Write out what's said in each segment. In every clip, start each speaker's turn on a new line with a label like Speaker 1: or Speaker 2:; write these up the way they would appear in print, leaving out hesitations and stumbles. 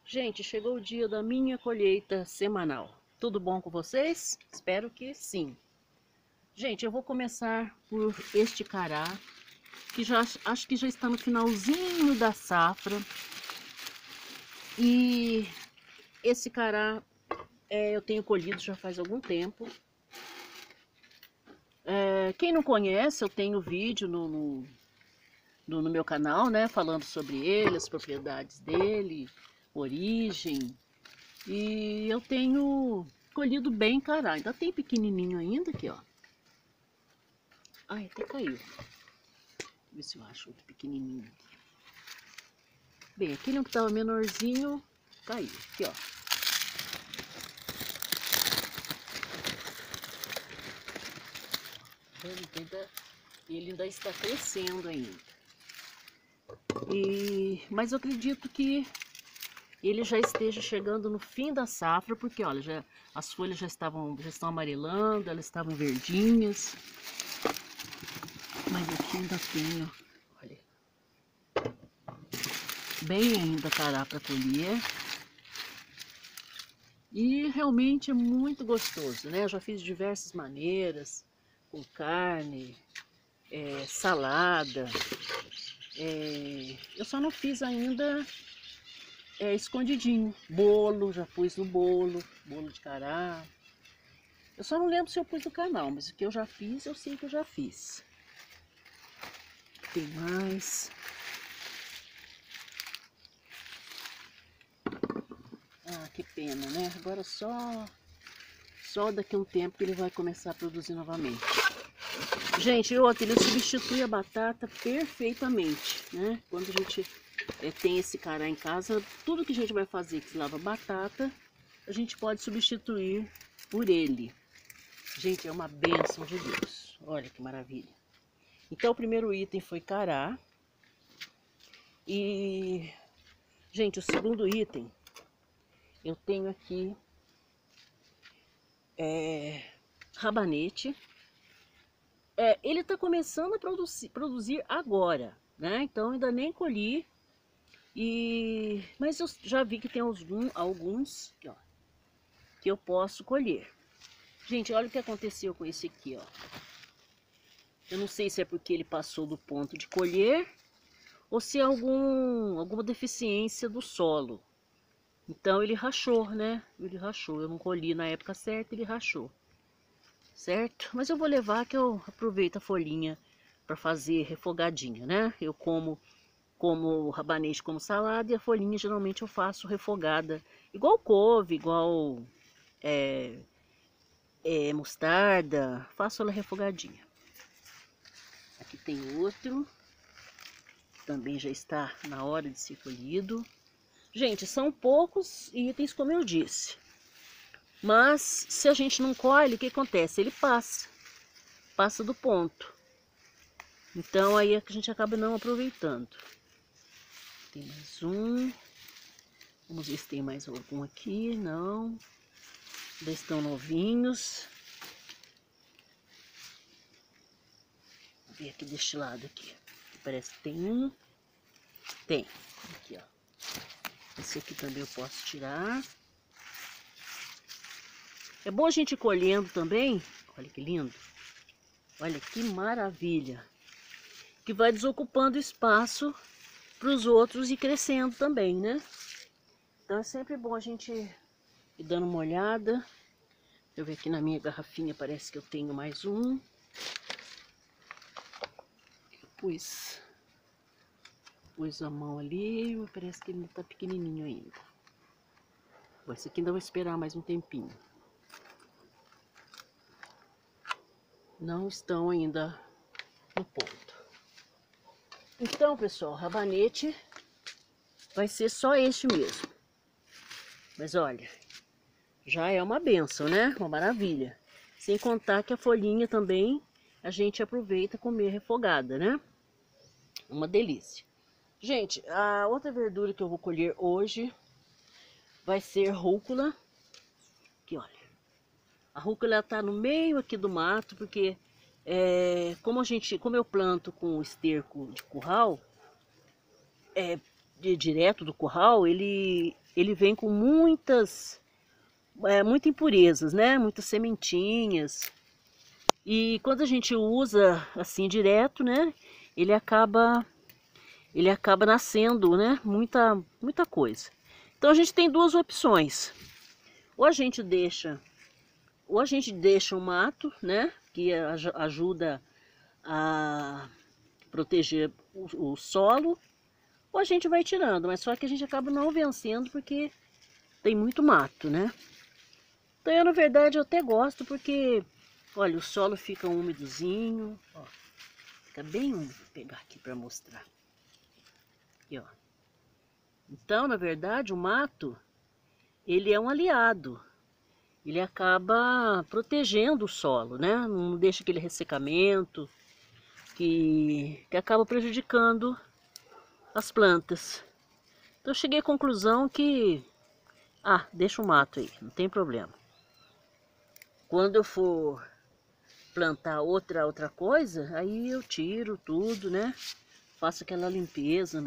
Speaker 1: Gente, chegou o dia da minha colheita semanal. Tudo bom com vocês? Espero que sim. Gente, eu vou começar por este cará, que já acho que já está no finalzinho da safra. E esse cará eu tenho colhido já faz algum tempo. Quem não conhece, eu tenho vídeo no meu canal, né, falando sobre ele, as propriedades dele, origem. E eu tenho colhido bem cará. Ainda tem pequenininho ainda aqui, ó. Ai, até caiu. Ver se eu acho outro pequenininho. Bem, aquele que tava menorzinho caiu. Aqui, ó. Ele ainda está crescendo ainda. Mas eu acredito que ele já esteja chegando no fim da safra, porque olha, as folhas já estão amarelando, elas estavam verdinhas. Mas aqui ainda tenho, olha, bem ainda cará para colher. E realmente é muito gostoso, né? Eu já fiz de diversas maneiras, com carne, salada. Eu só não fiz ainda escondidinho. Bolo, já pus no bolo de cará. Eu só não lembro se eu pus no canal, mas o que eu já fiz, eu sei que eu já fiz. Tem mais. Ah, que pena, né? Agora só daqui a um tempo que ele vai começar a produzir novamente. Gente, ele substitui a batata perfeitamente, né? Quando a gente tem esse cará em casa, tudo que a gente vai fazer que lava batata, a gente pode substituir por ele. Gente, é uma bênção de Deus. Olha que maravilha. Então, o primeiro item foi cará. E, gente, o segundo item, eu tenho aqui rabanete. Ele está começando a produzir agora, né? Então, ainda nem colhi. Mas eu já vi que tem alguns aqui, ó, que eu posso colher. Gente, olha o que aconteceu com esse aqui, ó. Eu não sei se é porque ele passou do ponto de colher ou se é alguma deficiência do solo. Então ele rachou, né? Ele rachou. Eu não colhi na época certa, ele rachou. Certo? Mas eu vou levar que eu aproveito a folhinha para fazer refogadinha, né? Eu como o rabanete como salada e a folhinha geralmente eu faço refogada. Igual couve, igual mostarda. Faço ela refogadinha. Aqui tem outro. Também já está na hora de ser colhido. Gente, são poucos itens, como eu disse. Mas se a gente não colhe, o que acontece? Ele passa do ponto. Então aí a gente acaba não aproveitando. Tem mais um. Vamos ver se tem mais algum aqui. Não. Ainda estão novinhos. Vou ver aqui deste lado aqui. Parece que tem um. Tem. Aqui, ó. Esse aqui também eu posso tirar. É bom a gente ir colhendo também. Olha que lindo. Olha que maravilha. Que vai desocupando espaço para os outros e crescendo também, né? Então é sempre bom a gente ir dando uma olhada. Deixa eu ver aqui na minha garrafinha, parece que eu tenho mais um. Eu pus a mão ali, mas parece que ele está pequenininho ainda. Esse aqui ainda vou esperar mais um tempinho. Não estão ainda no ponto. Então, pessoal, rabanete vai ser só este mesmo. Mas olha, já é uma benção, né? Uma maravilha. Sem contar que a folhinha também a gente aproveita comer refogada, né? Uma delícia. Gente, a outra verdura que eu vou colher hoje vai ser rúcula. Aqui, olha. A rúcula tá no meio aqui do mato, porque como eu planto com esterco de curral, direto do curral, ele vem com muitas impurezas, né? Muitas sementinhas. E quando a gente usa assim direto, né? Ele acaba nascendo, né? Muita coisa. Então a gente tem duas opções. Ou a gente deixa o mato, né? Que ajuda a proteger o solo, ou a gente vai tirando, mas só que a gente acaba não vencendo porque tem muito mato, né? Então eu, na verdade, eu até gosto porque, olha, o solo fica úmidozinho, ó, fica bem úmido. Vou pegar aqui para mostrar. Aqui, ó. Então, na verdade, o mato, ele é um aliado. Ele acaba protegendo o solo, né? Não deixa aquele ressecamento que acaba prejudicando as plantas. Então eu cheguei à conclusão que, deixa o mato aí, não tem problema. Quando eu for plantar outra coisa, aí eu tiro tudo, né? Faço aquela limpeza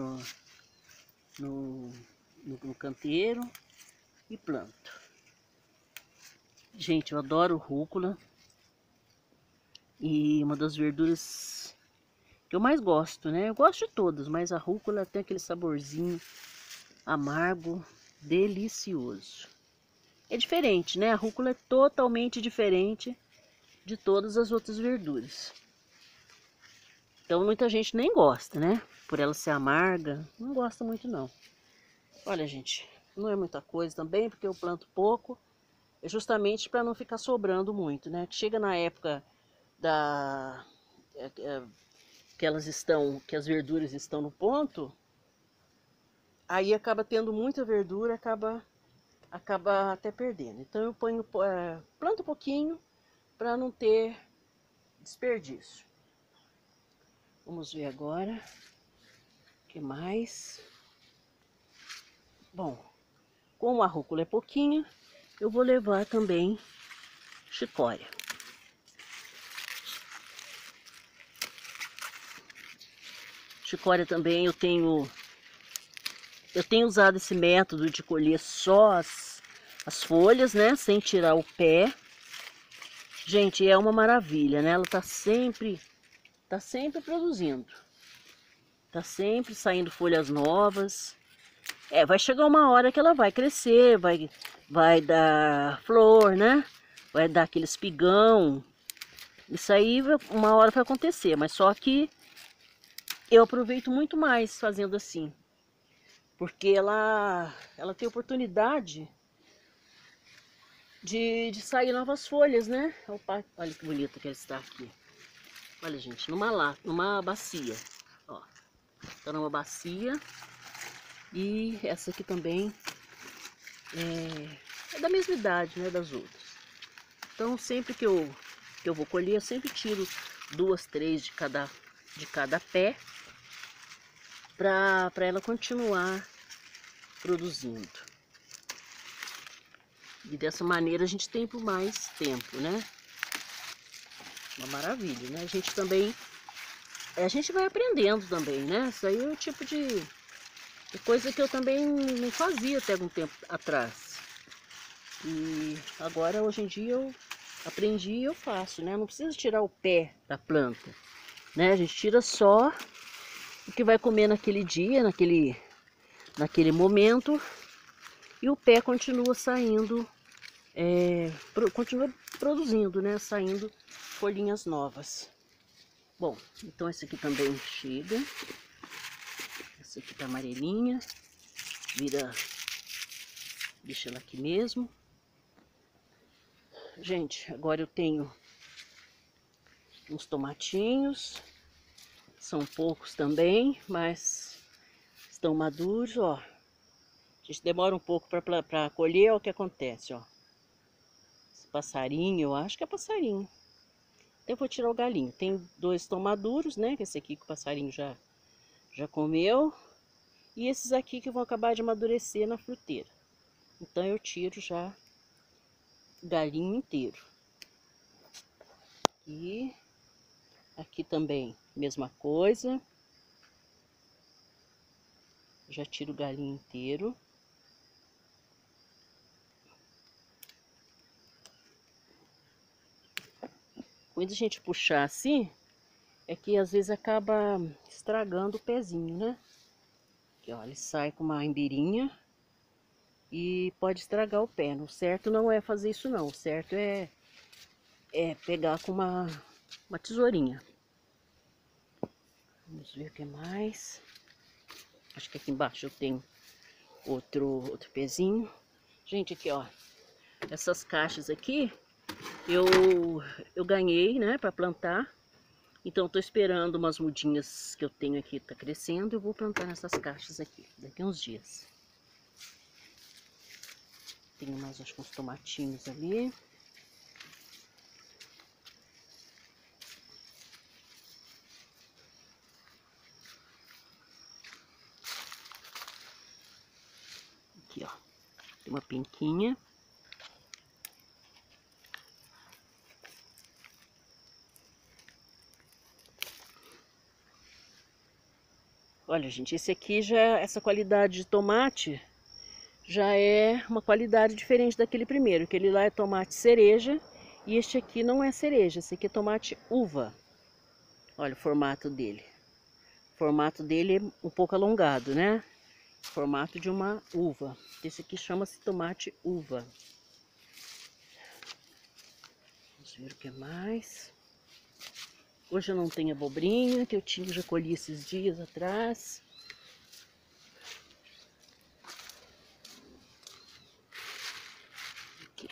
Speaker 1: no canteiro e planto. Gente, eu adoro rúcula e uma das verduras que eu mais gosto, né? Eu gosto de todas, mas a rúcula tem aquele saborzinho amargo, delicioso. É diferente, né? A rúcula é totalmente diferente de todas as outras verduras. Então muita gente nem gosta, né? Por ela ser amarga, não gosta muito não. Olha, gente, não é muita coisa também, porque eu planto pouco. É justamente para não ficar sobrando muito, né? Chega na época que as verduras estão no ponto, aí acaba tendo muita verdura, acaba até perdendo. Então eu planto um pouquinho para não ter desperdício. Vamos ver agora o que mais. Bom, como a rúcula é pouquinha, eu vou levar também chicória. Chicória também eu tenho usado esse método de colher só as folhas, né, sem tirar o pé. Gente, é uma maravilha, né? Ela tá sempre produzindo. Tá sempre saindo folhas novas. Vai chegar uma hora que ela vai crescer, vai dar flor, né? Vai dar aquele espigão. Isso aí uma hora vai acontecer, mas só que eu aproveito muito mais fazendo assim. Porque ela tem oportunidade de sair novas folhas, né? Opa, olha que bonito que ela está aqui. Olha, gente, numa bacia. Ó, tá numa bacia. E essa aqui também é da mesma idade, né, das outras. Então, sempre que eu vou colher, eu sempre tiro 2, 3 de cada pé para ela continuar produzindo. E dessa maneira a gente tem por mais tempo, né? Uma maravilha, né? A gente vai aprendendo também, né? Isso aí é o tipo de coisa que eu também não fazia até algum tempo atrás. E agora, hoje em dia, eu aprendi e eu faço, né? Não precisa tirar o pé da planta, né? A gente tira só o que vai comer naquele dia, naquele momento, e o pé continua saindo, continua produzindo, né? Saindo folhinhas novas. Bom, então esse aqui também chega. Essa aqui tá amarelinha, deixa ela aqui mesmo. Gente, agora eu tenho uns tomatinhos, são poucos também, mas estão maduros, ó. A gente demora um pouco para colher, ó, o que acontece, ó. Esse passarinho, eu acho que é passarinho. Então eu vou tirar o galinho. Tem 2 estão maduros, né? Que esse aqui que o passarinho já comeu. E esses aqui que vão acabar de amadurecer na fruteira. Então eu tiro já o galinho inteiro. E aqui também, mesma coisa. Já tiro o galinho inteiro. Quando a gente puxar assim, é que às vezes acaba estragando o pezinho, né? Aqui, ó, ele sai com uma embirinha e pode estragar o pé. O certo não é fazer isso não, o certo é pegar com uma tesourinha. Vamos ver o que mais. Acho que aqui embaixo eu tenho outro pezinho. Gente, aqui ó, essas caixas aqui eu ganhei, né, para plantar. Então tô esperando umas mudinhas que eu tenho aqui, tá crescendo, eu vou plantar nessas caixas aqui, daqui a uns dias. Tenho mais, acho que uns tomatinhos ali. Aqui, ó, tem uma penquinha. Olha, gente, esse aqui já, essa qualidade de tomate já é uma qualidade diferente daquele primeiro. Aquele lá é tomate cereja e este aqui não é cereja, esse aqui é tomate uva. Olha o formato dele. O formato dele é um pouco alongado, né? Formato de uma uva. Esse aqui chama-se tomate uva. Vamos ver o que mais. Hoje eu não tenho abobrinha, que eu já colhi esses dias atrás. Aqui.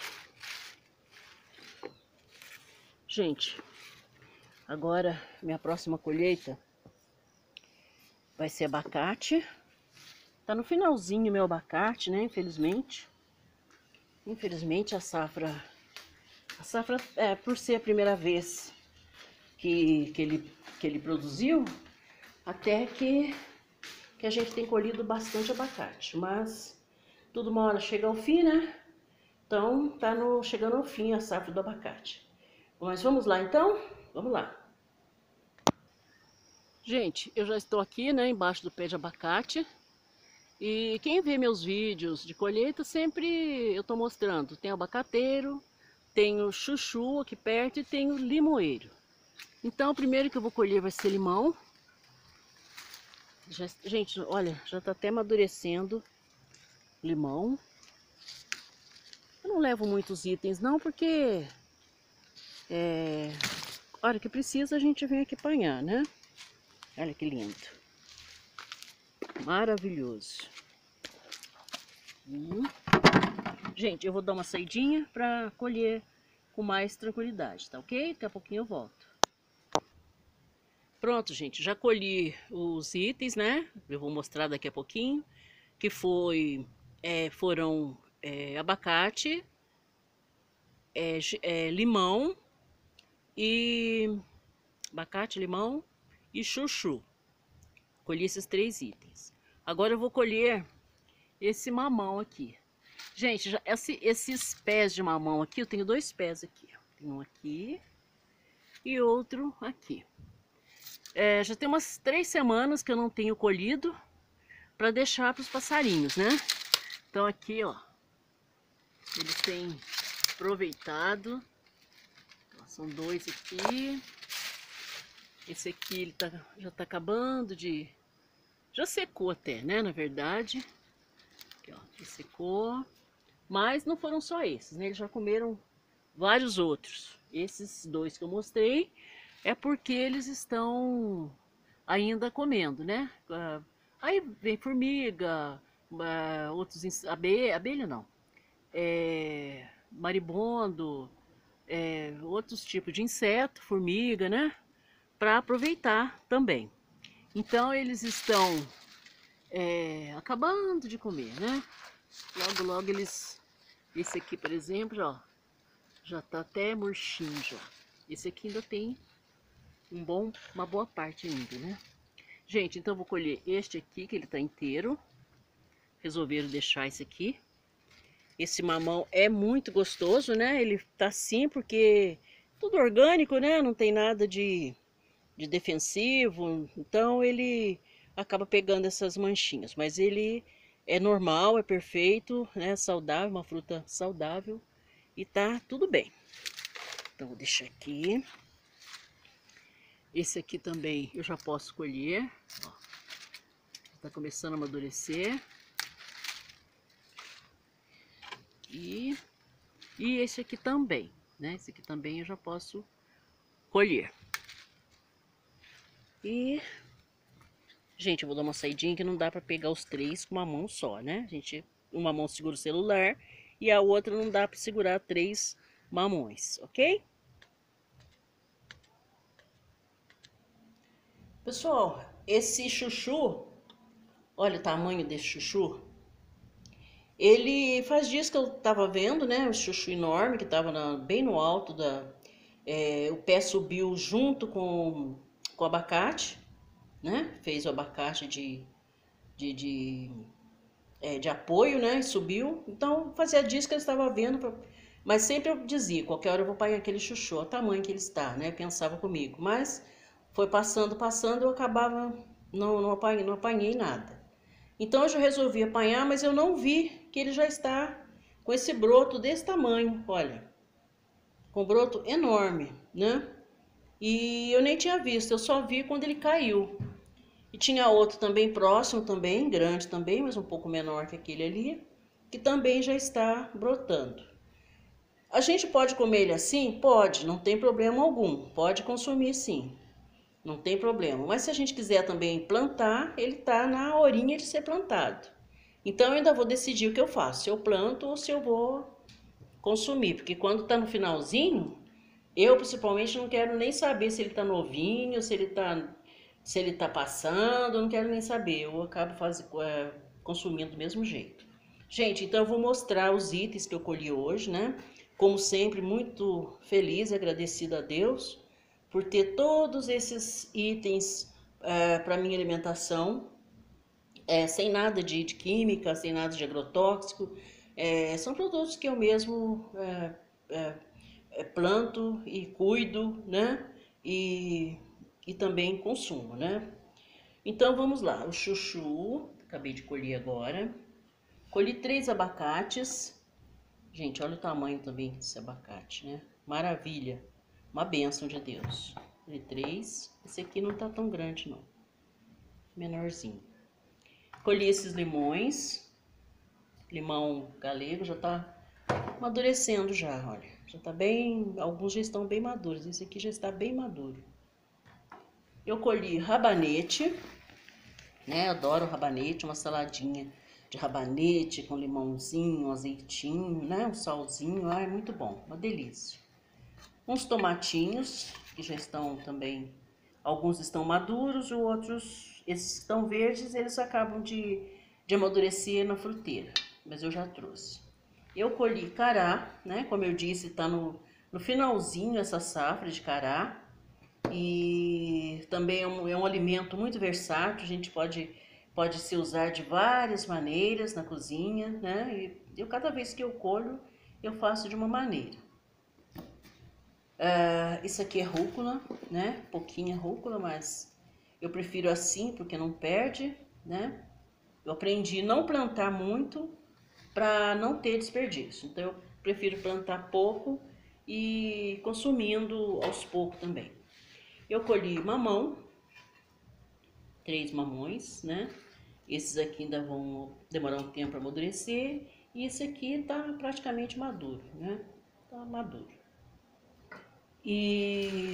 Speaker 1: Gente, agora minha próxima colheita vai ser abacate. Tá no finalzinho meu abacate, né? Infelizmente. Infelizmente a safra, por ser a primeira vez que ele produziu, até que a gente tem colhido bastante abacate, mas tudo uma hora chega ao fim, né? Então tá chegando ao fim a safra do abacate. Mas vamos lá então? Vamos lá. Gente, eu já estou aqui, né, embaixo do pé de abacate. E quem vê meus vídeos de colheita, sempre eu tô mostrando. Tem abacateiro, tem o chuchu aqui perto e tem o limoeiro. Então, o primeiro que eu vou colher vai ser limão. Gente, olha, já tá até amadurecendo limão. Eu não levo muitos itens não, porque a hora que precisa a gente vem aqui apanhar, né? Olha que lindo. Maravilhoso. Gente, eu vou dar uma saidinha para colher com mais tranquilidade, tá ok? Daqui a pouquinho eu volto. Pronto, gente, já colhi os itens, né? Eu vou mostrar daqui a pouquinho, que foram abacate, limão e limão e chuchu. Colhi esses 3 itens. Agora eu vou colher esse mamão aqui. Gente, esses pés de mamão aqui, eu tenho 2 pés aqui. Tem um aqui e outro aqui. Já tem umas 3 semanas que eu não tenho colhido para deixar para os passarinhos, né? Então aqui, ó, eles têm aproveitado. Então, são 2 aqui. Esse aqui ele já tá acabando de... Já secou até, né? Na verdade. Aqui, ó, já secou. Mas não foram só esses, né? Eles já comeram vários outros. Esses 2 que eu mostrei é porque eles estão ainda comendo, né? Aí vem formiga, outros abelha não, maribondo, outros tipos de inseto, formiga, né? Para aproveitar também. Então eles estão acabando de comer, né? Logo, logo eles... Esse aqui, por exemplo, ó, já tá até murchinho já. Esse aqui ainda tem uma boa parte ainda, né? Gente, então eu vou colher este aqui, que ele tá inteiro. Resolveram deixar esse aqui. Esse mamão é muito gostoso, né? Ele tá assim porque tudo orgânico, né? Não tem nada de defensivo. Então ele acaba pegando essas manchinhas. Mas ele é normal, é perfeito, né? Saudável, uma fruta saudável e tá tudo bem. Então vou deixar aqui. Esse aqui também eu já posso colher, ó. Tá começando a amadurecer. E esse aqui também, né? Esse aqui também eu já posso colher. E, gente, eu vou dar uma saidinha que não dá para pegar os três com uma mão só, né? Uma mão segura o celular e a outra não dá para segurar 3 mamões, ok? Pessoal, esse chuchu, olha o tamanho desse chuchu. Ele faz dias que eu tava vendo, né? O chuchu enorme que tava bem no alto o pé subiu junto com o abacate, né? Fez o abacate de apoio, né? E subiu. Então fazia dias que eu estava vendo, mas sempre eu dizia, qualquer hora eu vou apanhar aquele chuchu, o tamanho que ele está, né? Pensava comigo. Mas foi passando, eu acabava, não apanhei nada. Então eu já resolvi apanhar, mas eu não vi que ele já está com esse broto desse tamanho, olha. Com broto enorme, né? E eu nem tinha visto, eu só vi quando ele caiu. E tinha outro também próximo, também grande também, mas um pouco menor que aquele ali, que também já está brotando. A gente pode comer ele assim? Pode, não tem problema algum. Pode consumir sim, não tem problema. Mas se a gente quiser também plantar, ele está na horinha de ser plantado. Então eu ainda vou decidir o que eu faço, se eu planto ou se eu vou consumir. Porque quando está no finalzinho, eu principalmente não quero nem saber se ele está novinho, se ele tá passando, eu não quero nem saber. Eu acabo consumindo do mesmo jeito. Gente, então eu vou mostrar os itens que eu colhi hoje, né? Como sempre, muito feliz e agradecida a Deus por ter todos esses itens para minha alimentação, sem nada de química, sem nada de agrotóxico. São produtos que eu mesmo planto e cuido, né? E também consumo, né? Então vamos lá, o chuchu, acabei de colher agora. Colhi 3 abacates. Gente, olha o tamanho também desse abacate, né? Maravilha, uma bênção de Deus. Colhi 3, esse aqui não tá tão grande não, menorzinho. Colhi esses limões, limão galego, já tá amadurecendo já, olha. Já tá bem, alguns já estão bem maduros, esse aqui já está bem maduro. Eu colhi rabanete, né? Adoro rabanete, uma saladinha de rabanete com limãozinho, um azeitinho, né? Um salzinho, é muito bom, uma delícia. Uns tomatinhos, que já estão também, alguns estão maduros, outros, esses que estão verdes, eles acabam de amadurecer na fruteira, mas eu já trouxe. Eu colhi cará, né? Como eu disse, tá no finalzinho essa safra de cará. E também é um alimento muito versátil, a gente pode se usar de várias maneiras na cozinha, né? E cada vez que eu colho, eu faço de uma maneira. Isso aqui é rúcula, né? Pouquinha rúcula, mas eu prefiro assim porque não perde, né? Eu aprendi a não plantar muito para não ter desperdício. Então eu prefiro plantar pouco e consumindo aos poucos também. Eu colhi mamão, 3 mamões, né? Esses aqui ainda vão demorar um tempo para amadurecer. E esse aqui tá praticamente maduro, né? Tá maduro. E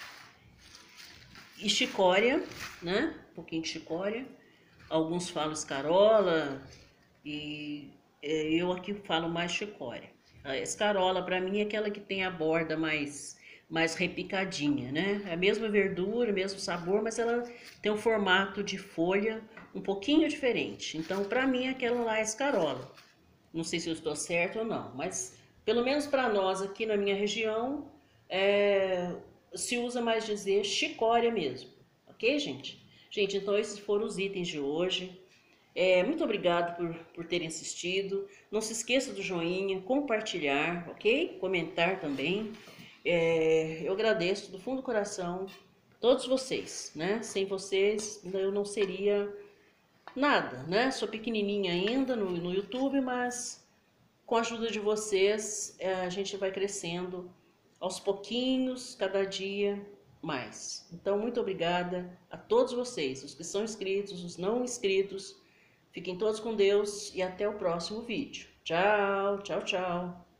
Speaker 1: chicória, né? Um pouquinho de chicória. Alguns falam escarola e eu aqui falo mais chicória. A escarola para mim é aquela que tem a borda mais repicadinha, né? É a mesma verdura, mesmo sabor, mas ela tem um formato de folha um pouquinho diferente. Então, para mim, aquela lá é escarola. Não sei se eu estou certo ou não, mas pelo menos para nós aqui na minha região, se usa mais dizer chicória mesmo, ok, gente? Gente, então esses foram os itens de hoje. Muito obrigado por terem assistido. Não se esqueça do joinha, compartilhar, ok? Comentar também. Eu agradeço do fundo do coração Todos vocês, né? Sem vocês eu não seria nada, né? Sou pequenininha ainda no YouTube, mas com a ajuda de vocês a gente vai crescendo aos pouquinhos, cada dia mais. Então, muito obrigada a todos vocês, os que são inscritos, os não inscritos. Fiquem todos com Deus e até o próximo vídeo. Tchau, tchau, tchau.